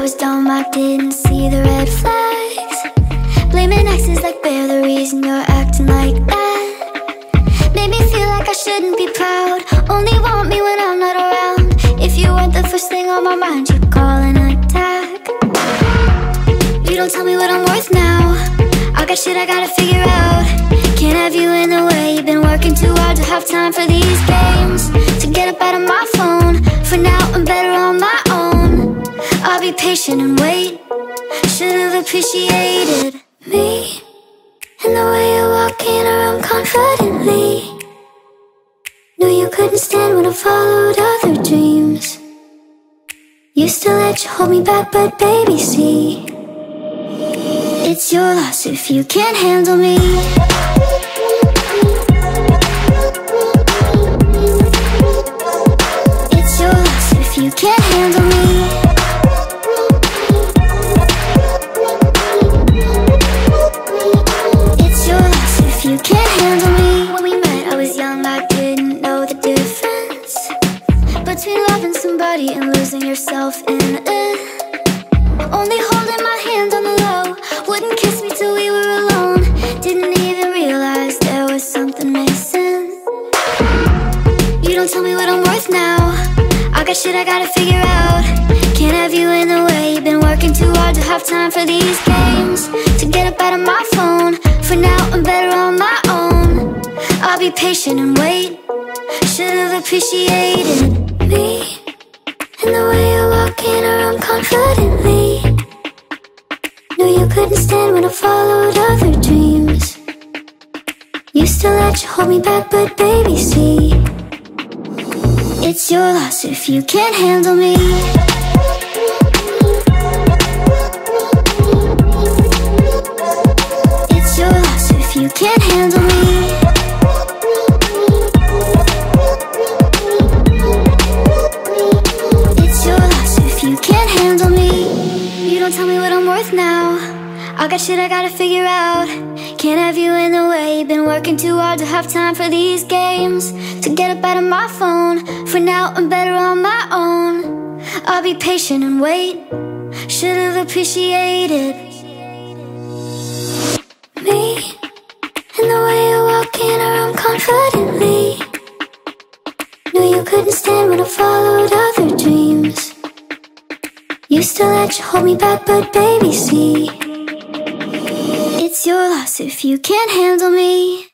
I was dumb, I didn't see the red flags. Blaming exes like they're the reason you're acting like that. Made me feel like I shouldn't be proud. Only want me when I'm not around. If you weren't the first thing on my mind, you'd call an attack. You don't tell me what I'm worth now. I got shit I gotta figure out. Can't have you in the way. You've been working too hard to have time for these games. To get up out of my phone. For now I'm better on my own. I'll be patient and wait. Should've appreciated me and the way you're walking around confidently. Knew you couldn't stand when I followed other dreams. Used to let you hold me back, but baby, see, it's your loss if you can't handle me. It's your loss if you can't handle me. It's your loss if you can't handle me. When we met, I was young, I didn't know the difference between loving somebody and losing yourself in it. Only holding my hand on the low, wouldn't kiss me till we were alone. Didn't even realize there was something missing. You don't tell me what I'm worth now. I got shit I gotta figure out. Can't have you in the way. You've been working too hard to have time for these games. To get up out of my phone. For now I'm better on my own. I'll be patient and wait. Should've appreciated me and the way you're walking around confidently. Knew you couldn't stand when I followed other dreams. Used to let you hold me back, but baby, see, it's your loss if you can't handle me. It's your loss if you can't handle me. It's your loss if you can't handle me. You don't tell me what I'm worth now. I got shit I gotta figure out. Can't have you in the way. You've been working too hard to have time for these games. To get up out of my phone. For now I'm better on my own. I'll be patient and wait. Should've appreciated me and the way you're walking around confidently. Knew you couldn't stand when I followed other dreams. Used to let you hold me back, but baby, see, it's your loss if you can't handle me.